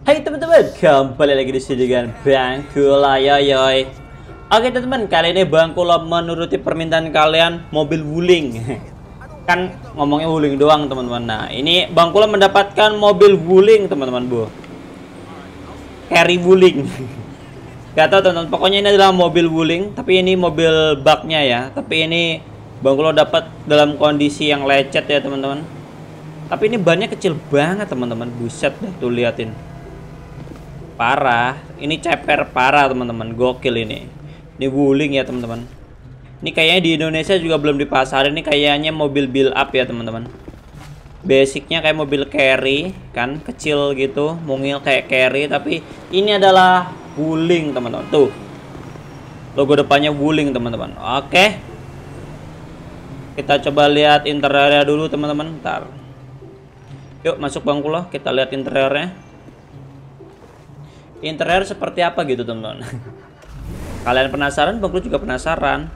Hai teman-teman, kembali lagi di sini dengan Bang Kula yoyoy. Oke teman-teman, kali ini Bang Kula menuruti permintaan kalian mobil wuling. Kan ngomongnya wuling doang teman-teman. Nah ini Bang Kula mendapatkan mobil wuling teman-teman bu. Carry wuling. Gak tau teman-teman, pokoknya ini adalah mobil wuling. Tapi ini mobil baknya ya. Tapi ini Bang Kula dapat dalam kondisi yang lecet ya teman-teman. Tapi ini bannya kecil banget teman-teman. Buset dah tuh liatin. Parah, ini ceper parah teman-teman, gokil ini. Ini wuling ya teman-teman. Ini kayaknya di Indonesia juga belum dipasarin. Ini kayaknya mobil build up ya teman-teman. Basicnya kayak mobil carry kan, kecil gitu, mungil kayak carry. Tapi ini adalah wuling teman-teman. Tuh, logo depannya wuling teman-teman. Oke, kita coba lihat interiornya dulu teman-teman. Ntar, yuk masuk Bang Kula, kita lihat interiornya. Interior seperti apa gitu teman-teman. Kalian penasaran, Bang Kula juga penasaran.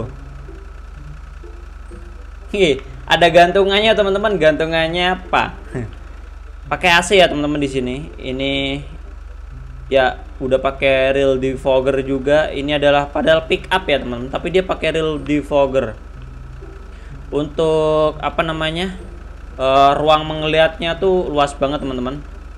Ada gantungannya teman-teman. Gantungannya apa? Pakai AC ya teman-teman di sini. Ini ya udah pakai real defogger juga. Ini adalah padahal pick up ya teman-teman, tapi dia pakai real defogger. Untuk apa namanya? Ruang mengelihatnya tuh luas banget teman-teman.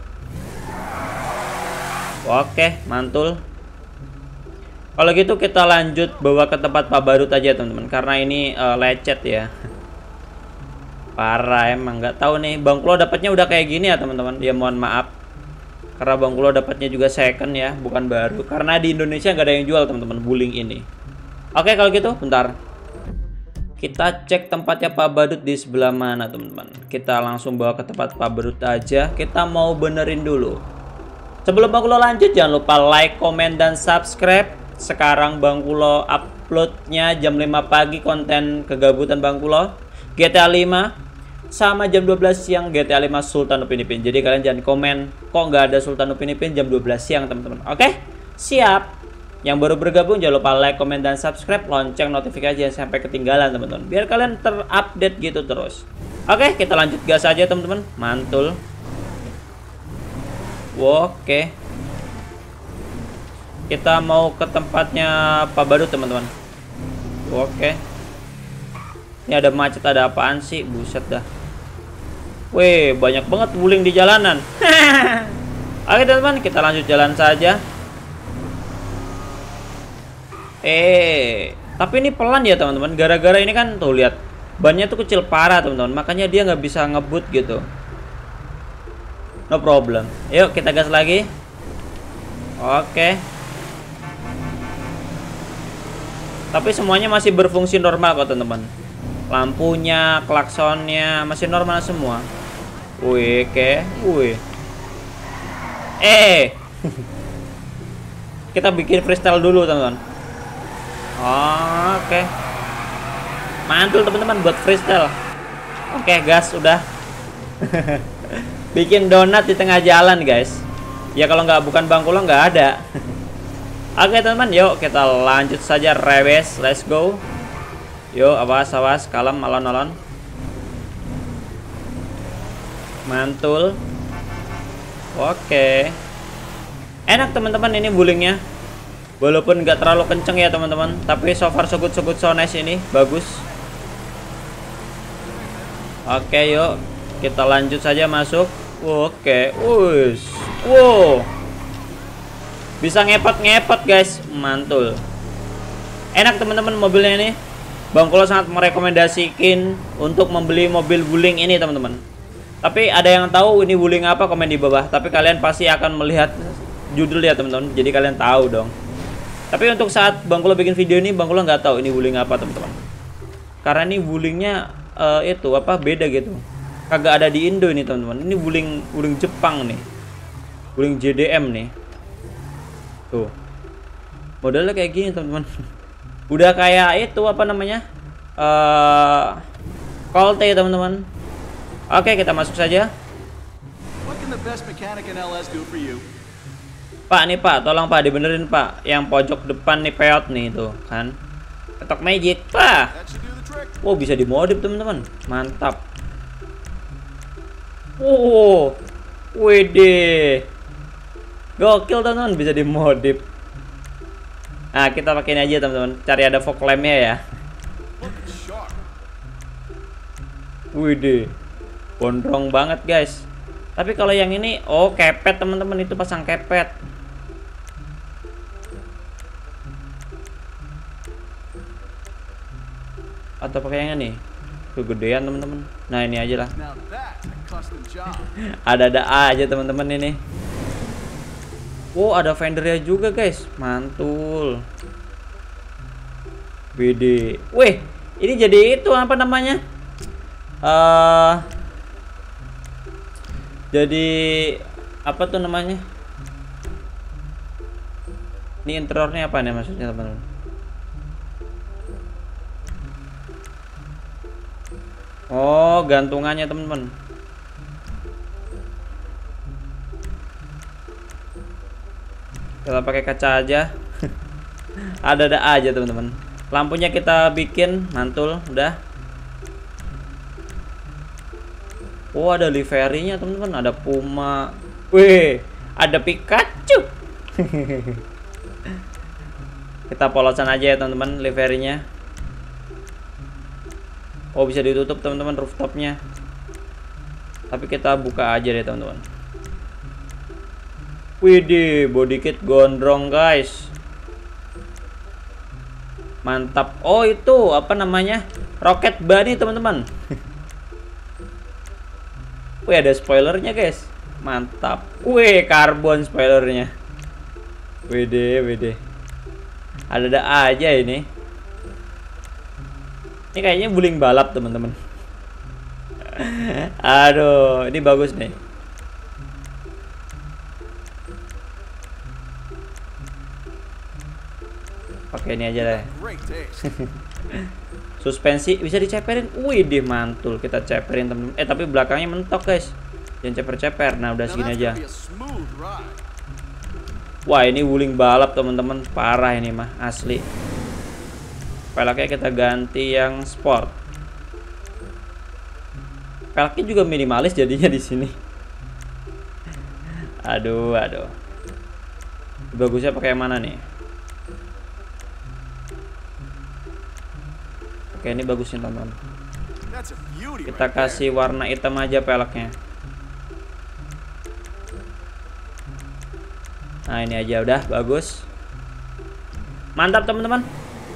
Oke, mantul. Kalau gitu kita lanjut bawa ke tempat Pak Badut aja teman-teman, karena ini lecet ya. Parah emang, nggak tahu nih Bang Kula dapatnya udah kayak gini ya teman-teman. Ya mohon maaf, karena Bang Kula dapatnya juga second ya, bukan baru. Karena di Indonesia nggak ada yang jual teman-teman wuling ini. Oke kalau gitu, bentar. Kita cek tempatnya Pak Badut di sebelah mana teman-teman. Kita langsung bawa ke tempat Pak Badut aja. Kita mau benerin dulu. Sebelum Bang Kula lanjut, jangan lupa like, komen, dan subscribe. Sekarang Bang Kula uploadnya jam 5 pagi konten kegabutan Bang Kula GTA 5, sama jam 12 siang GTA 5 Sultan Upin Ipin. Jadi kalian jangan komen kok nggak ada Sultan Upin Ipin jam 12 siang teman-teman. Oke? Siap. Yang baru bergabung jangan lupa like, komen, dan subscribe. Lonceng notifikasi jangan sampai ketinggalan teman-teman, biar kalian terupdate gitu terus. Oke, kita lanjut gas aja teman-teman. Mantul. Oke, kita mau ke tempatnya Pak Badut teman-teman. Oke, ini ada macet, ada apaan sih? Buset dah. Weh, banyak banget wuling di jalanan. Oke teman-teman, kita lanjut jalan saja. Tapi ini pelan ya teman-teman. Gara-gara ini kan tuh lihat, bannya tuh kecil parah teman-teman. Makanya dia nggak bisa ngebut gitu. No problem. Yuk kita gas lagi. Oke. Tapi semuanya masih berfungsi normal kok teman-teman. Lampunya, klaksonnya masih normal semua. Wih, wih. Kita bikin freestyle dulu teman-teman. Oke. Mantul teman-teman buat freestyle. Oke, gas udah. Bikin donat di tengah jalan guys. Ya kalau nggak bukan Bang Kula nggak ada. Oke teman-teman, yuk kita lanjut saja rewes. Let's go. Yuk awas kalem, alon-alon. Mantul. Oke. Enak teman-teman ini wulingnya. Walaupun nggak terlalu kenceng ya teman-teman, tapi so far so good so nice ini, bagus. Oke yuk kita lanjut saja masuk. Oke, wow, bisa ngepot guys, mantul. Enak teman-teman mobilnya ini. Bang Kula sangat merekomendasikan untuk membeli mobil wuling ini teman-teman. Tapi ada yang tahu ini wuling apa, komen di bawah. Tapi kalian pasti akan melihat judul ya teman-teman, jadi kalian tahu dong. Tapi untuk saat Bang Kula bikin video ini, Bang Kula nggak tahu ini wuling apa teman-teman. Karena ini wulingnya itu apa beda gitu. Kagak ada di Indo ini teman-teman. Ini wuling Jepang nih. Wuling JDM nih. Tuh. Modelnya kayak gini teman-teman. Udah kayak itu apa namanya? Colte teman-teman. Oke, kita masuk saja. Pak nih Pak, tolong Pak dibenerin Pak. Yang pojok depan nih peot nih tuh kan. Ketok magic Pak. Wow, bisa dimodif teman-teman. Mantap. Wede. Gokil teman-teman, bisa dimodif. Nah, kita pakai ini aja teman-teman. Cari ada fog lampnya ya. Widih, gondrong banget guys. Tapi kalau yang ini, oh kepet teman-teman, itu pasang kepet. Atau pakai yang ini, kegedean teman-teman. Nah ini aja lah. Ada-ada aja teman-teman ini. Oh ada fendernya juga guys, mantul. BD. Wih, ini jadi itu apa namanya? Jadi apa tuh namanya? Ini interiornya apa nih maksudnya teman-teman? Oh gantungannya teman-teman. Kita pakai kaca aja. Ada-ada aja teman-teman. Lampunya kita bikin mantul, udah. Oh ada liverynya teman-teman, ada Puma. Wih, ada Pikachu. Kita polosan aja ya teman-teman liverynya. Oh bisa ditutup teman-teman rooftopnya. Tapi kita buka aja deh teman-teman. Widih, body kit gondrong guys. Mantap. Oh itu apa namanya? Rocket Bunny teman-teman. Wih ada spoilernya guys. Mantap. Wih karbon spoilernya. WD. Ada aja ini. Ini kayaknya wuling balap teman-teman. Aduh, ini bagus nih. Pakai ini aja deh. Suspensi bisa diceperin. Wih, dia mantul. Kita ceperin temen-temen. Tapi belakangnya mentok, guys. Jangan ceper-ceper. Nah, udah segini aja. Wah, ini wuling balap, teman-teman. Parah ini mah, asli. Peleknya kita ganti yang sport. Peleknya juga minimalis jadinya di sini. Aduh. Bagusnya pakai yang mana nih? Oke, ini bagusnya teman-teman. Kita kasih warna hitam aja peleknya. Nah ini aja udah bagus. Mantap teman-teman.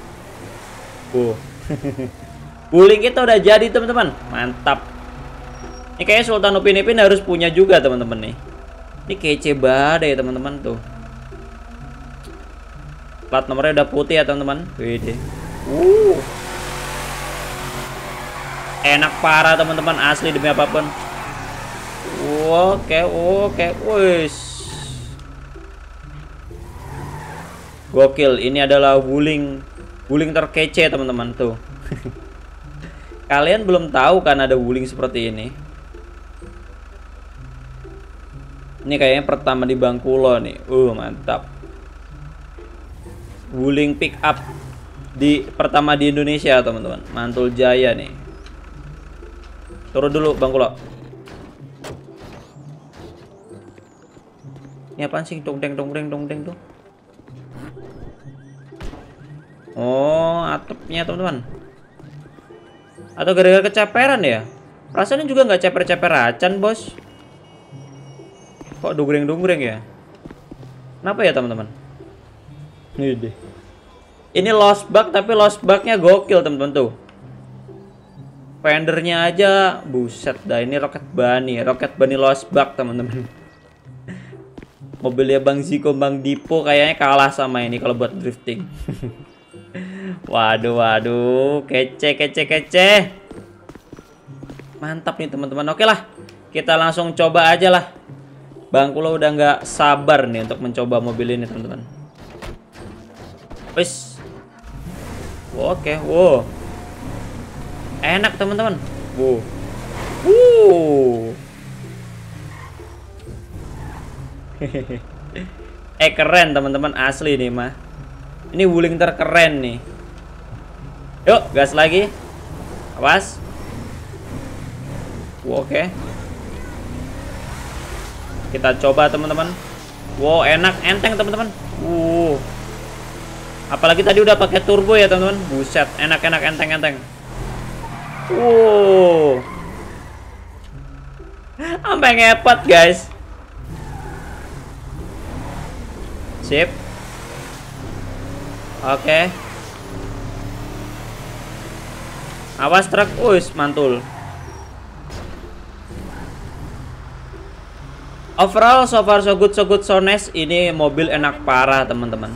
Wuling kita udah jadi teman-teman. Mantap. Ini kayaknya Sultan Upin Ipin harus punya juga teman-teman nih. Ini kece badai teman-teman tuh. Plat nomornya udah putih ya teman-teman. Wede. Enak parah teman-teman, asli demi apapun. Oke. Wis. Gokil, ini adalah wuling terkece teman-teman tuh. Kalian belum tahu kan ada wuling seperti ini? Ini kayaknya pertama di Bangkulo nih. Mantap. Wuling pick up pertama di Indonesia teman-teman. Mantul Jaya nih. Turun dulu Bangkulo. Ini apaan sih? Dongdeng tuh. Oh, atapnya teman-teman. Atau gara-gara kecaperan ya? Rasanya juga nggak ceper-ceper acan bos. Kok donggreng ya? Kenapa ya teman-teman? Ini lost bug, tapi lost bugnya gokil teman-teman tuh. Fendernya aja, buset dah, ini Rocket Bunny lost bug teman-teman. Mobilnya Bang Ziko, Bang Dipo kayaknya kalah sama ini kalau buat drifting. Waduh, kece. Mantap nih teman-teman. Oke lah, kita langsung coba aja lah. Bangkulo udah nggak sabar nih untuk mencoba mobil ini teman-teman. Wis. Oke, wow. Enak teman-teman. Wow. Keren teman-teman, asli nih mah. Ini wuling terkeren nih. Yuk, gas lagi. Awas. Oke. Kita coba teman-teman. Wow, enak, enteng teman-teman. Apalagi tadi udah pakai turbo ya teman-teman. Buset, enak-enak, enteng-enteng. Sampai ngepot guys. Sip. Oke. Awas truk, mantul. Overall so far so good so nice. Ini mobil enak parah teman-teman.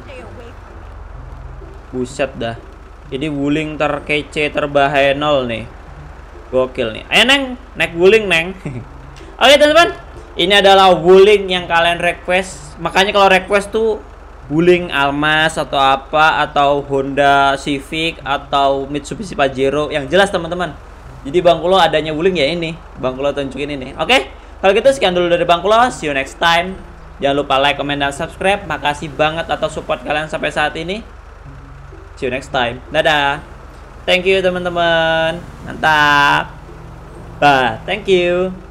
Buset dah. Ini Wuling terkece terbahaya nol nih. Gokil nih. Ayo Neng, naik Wuling Neng. Oke teman-teman, ini adalah Wuling yang kalian request. Makanya kalau request tuh Wuling Almas atau apa, atau Honda Civic atau Mitsubishi Pajero yang jelas teman-teman. Jadi Bang Kulo adanya Wuling ya ini. Bang Kulo tunjukin ini. Oke. Kalau gitu sekian dulu dari Bang Kulo. See you next time. Jangan lupa like, comment, dan subscribe. Makasih banget atas support kalian sampai saat ini. See you next time. Dadah. Thank you teman-teman. Mantap. Bye. Thank you.